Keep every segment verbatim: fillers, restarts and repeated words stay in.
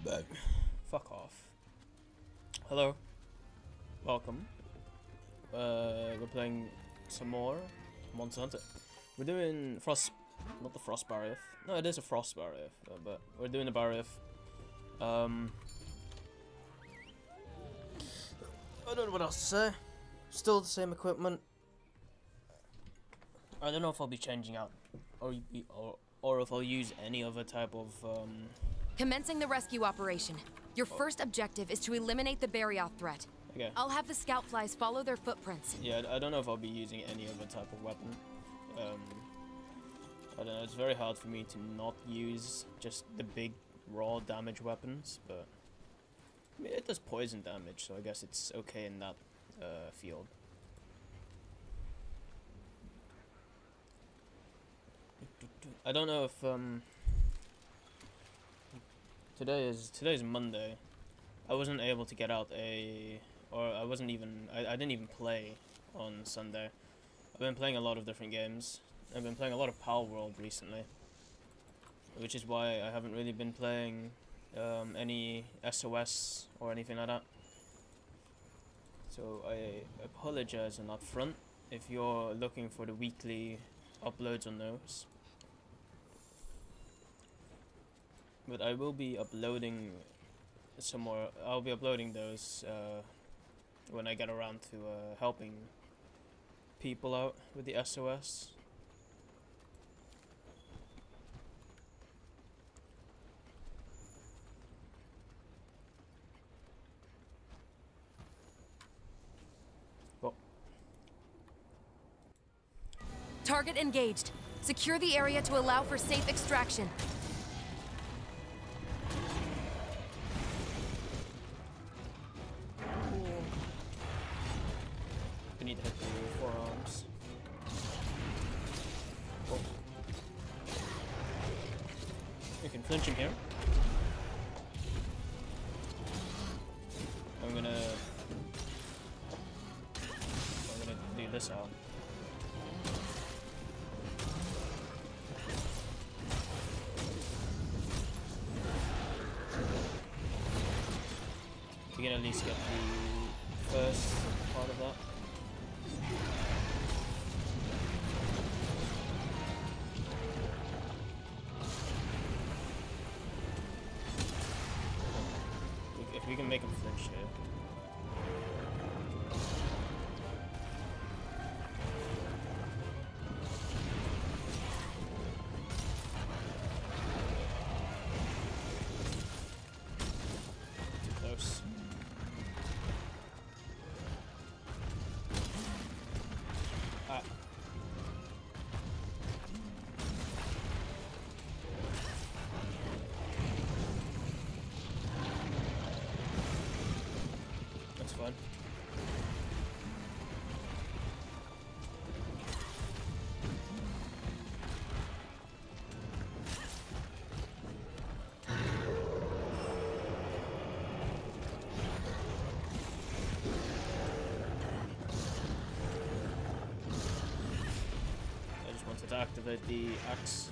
But fuck off. Hello. Welcome. Uh, we're playing some more Monster Hunter. We're doing Frost, not the Frost Barrier. No, it is a Frost Barrier, but we're doing the Barrier. Um, I don't know what else to say. Still the same equipment. I don't know if I'll be changing out, or or or if I'll use any other type of. Um, Commencing the rescue operation. Your oh. first objective is to eliminate the Wroth threat. Okay. I'll have the scout flies follow their footprints. Yeah, I don't know if I'll be using any other type of weapon. Um, I don't know, it's very hard for me to not use just the big raw damage weapons, but I mean, it does poison damage, so I guess it's okay in that uh, field. I don't know if um, today is today is Monday. I wasn't able to get out a, or I wasn't even I, I didn't even play on Sunday. I've been playing a lot of different games. I've been playing a lot of Pal World recently, which is why I haven't really been playing um, any S O S or anything like that. So I apologize on that front if you're looking for the weekly uploads on those. But I will be uploading some more. I'll be uploading those uh, when I get around to uh, helping people out with the S O S. Well. Target engaged. Secure the area to allow for safe extraction. I need to hit the forearms. Oh. You can flinch him here. I'm gonna I'm gonna do this out. We can at least get the first part of that. If we can make him flinch here. Too close. Ah. That's fun. I just wanted to activate the axe.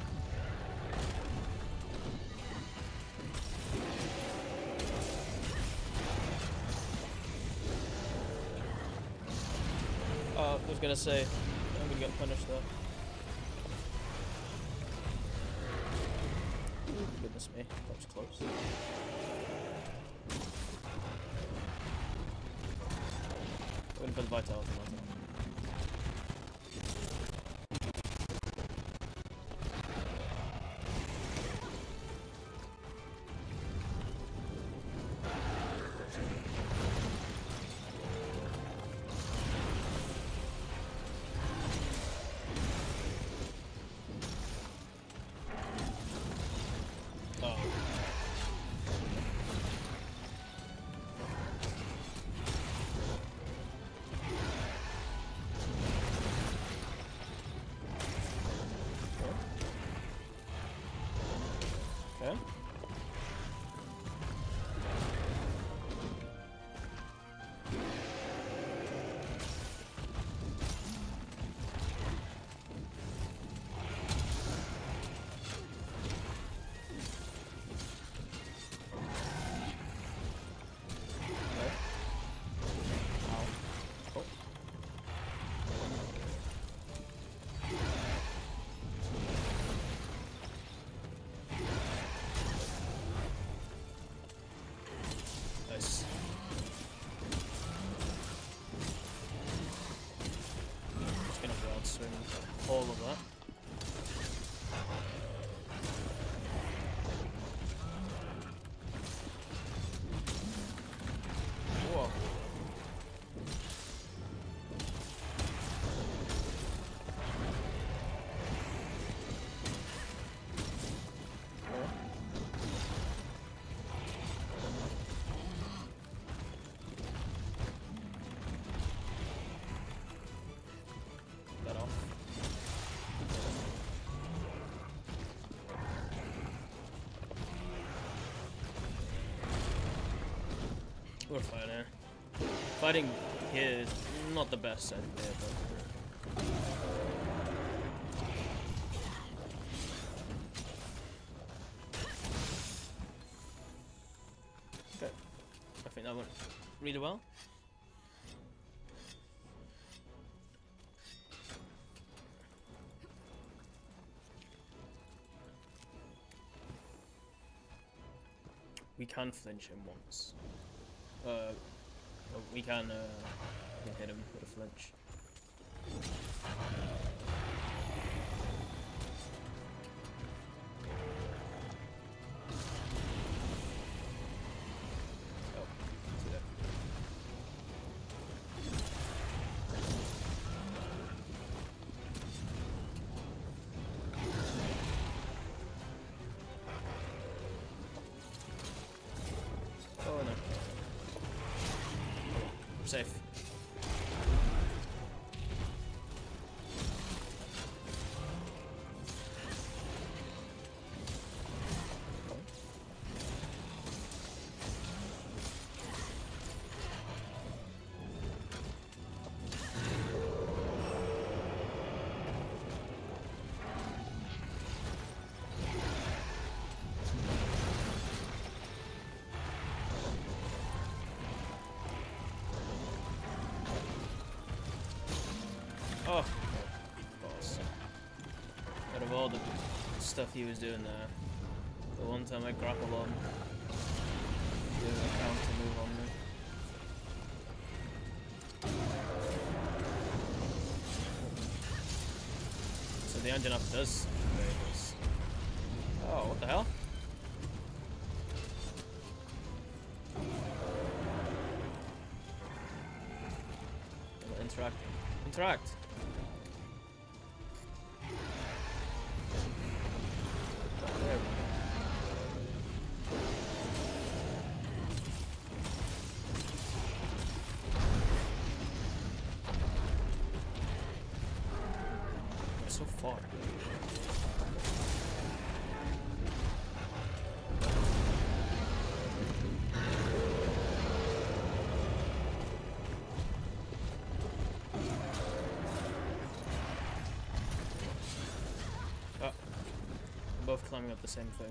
Uh, I was gonna say, I'm gonna get punished though. Ooh, goodness me, that was close. I'm gonna put the vitality on that. We're fine here. Fighting here is not the best idea, but... Okay. I think that went really well. We can flinch him once. Uh, we can, uh, we can hit him with a flinch. Oh, see that. Oh no. I'm safe. Oh, boss. Out of all the stuff he was doing there, the one time I grappled on, doing a counter move on me. So the engine up does very nice. Oh, what the hell? Interacting. Interact! There we go. We're so far. Oh, we're both climbing up the same thing.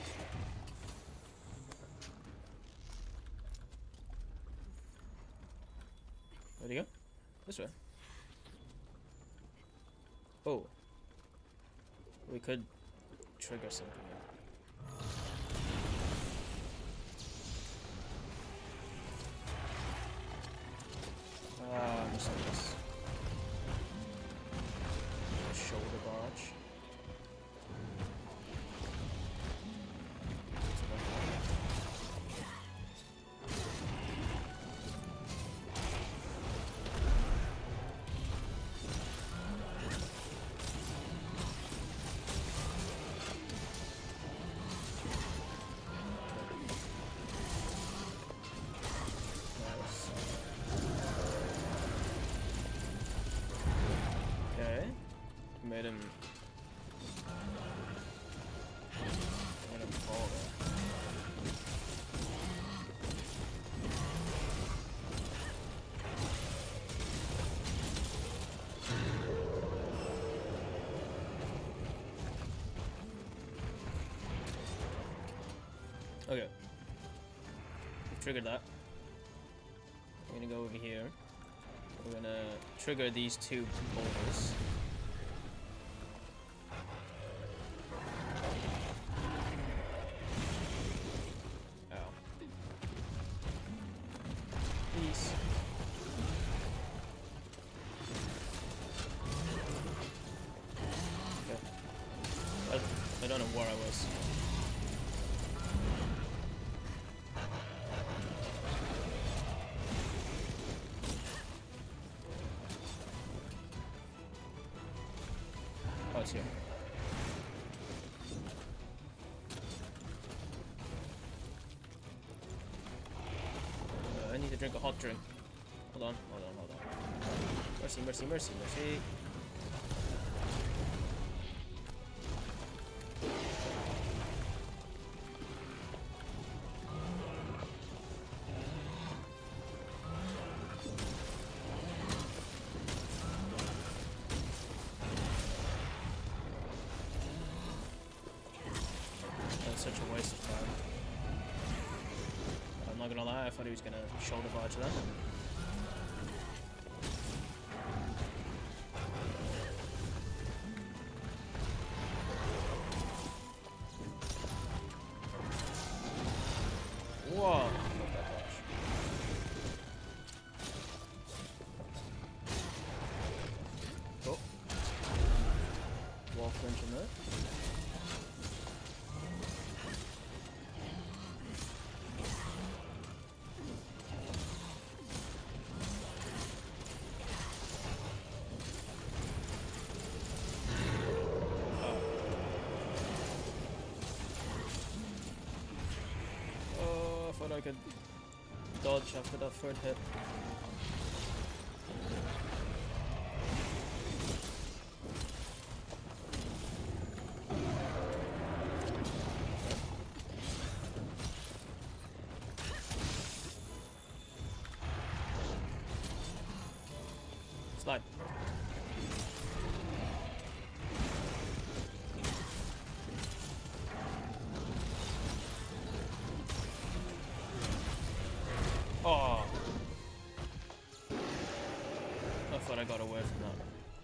Where'd he go? This way. Oh. We could trigger something. Ah, I missed this. Shoulder barge. Made him, made him fall there. Okay, we've triggered that. We're gonna go over here. We're gonna trigger these two boulders. Peace. Okay. I, I don't know where I was. Oh, it's here. I need to drink a hot drink. Hold on, hold on, hold on. Mercy, mercy, mercy, mercy. such a waste of time. I'm not gonna lie, I thought he was gonna shoulder barge that. Whoa! Not that much. Oh. Wall flinch in there. I could dodge after that third hit. Slide. Oh! I thought I got away from that.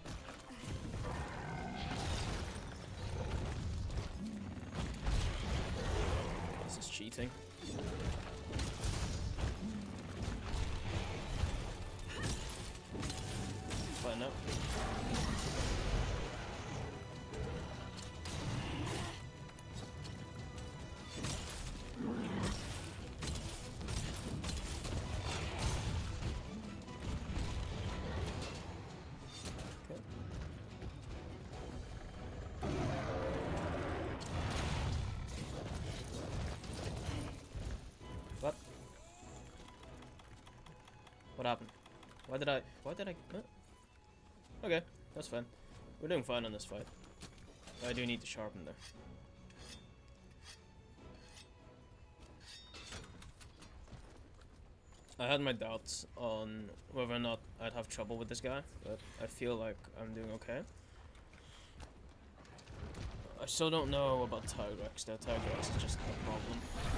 This is cheating. Find out. What? What happened? Why did I... Why did I... Huh? Okay, that's fine. We're doing fine on this fight. I do need to sharpen though. I had my doubts on whether or not I'd have trouble with this guy, but I feel like I'm doing okay. I still don't know about Tigrex though. Tigrex is just a problem.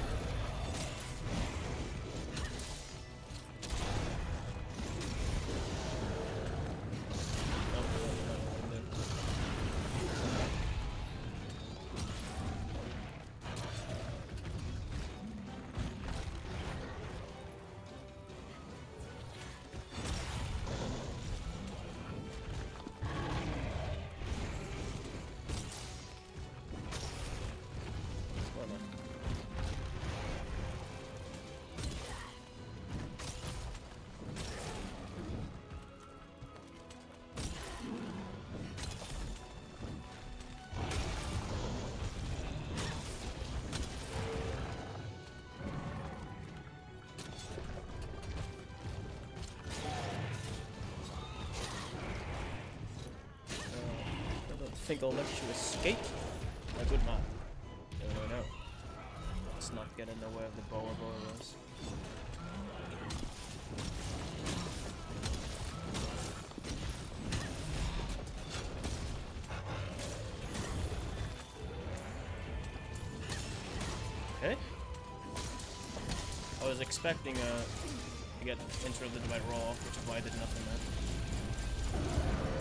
I think I'll let you escape. A good man. No, no, no. Let's not get in the way of the boa boas. Okay. I was expecting uh, to get interrupted by Wroth, which is why I did nothing there.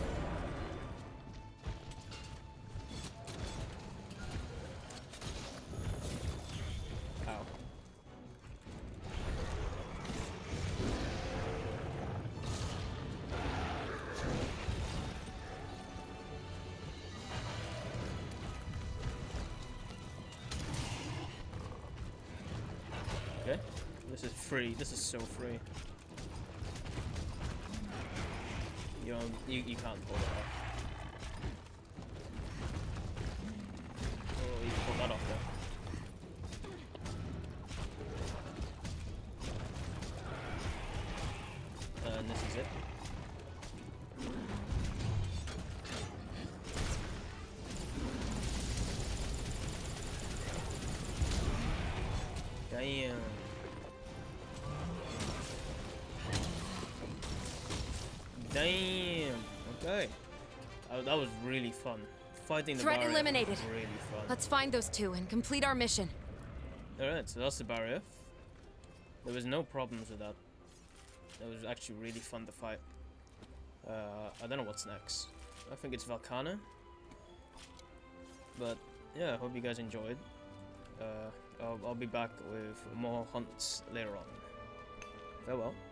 Okay, this is free. This is so free. You know, you, you can't pull it off. Oh, you pulled that off there. And this is it. Damn. Damn. Okay. Uh, that was really fun. fighting the Threat barrier eliminated. was really fun. Let's find those two and complete our mission. Alright, so that's the barrier. There was no problems with that. It was actually really fun to fight. Uh, I don't know what's next. I think it's Valkana. But yeah, I hope you guys enjoyed. Uh, I'll, I'll be back with more hunts later on. Farewell.